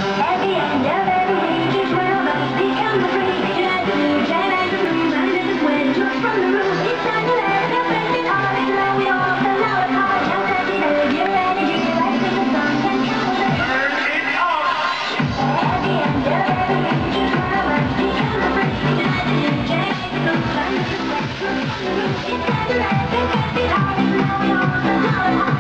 At the end of every week, each one of us becomes a freak. Try to move, try back to move, under the sweat, look from the roof. It's time to let the face it all. It's like we all fell out apart. Just as it is, your energy, like the sun can come with it. Turn it up! At the end of every week, each one of us becomes a freak. Try to move, try back to move, under the sweat, look from the roof. It's time to let the face it all. It's like we all fell out apart.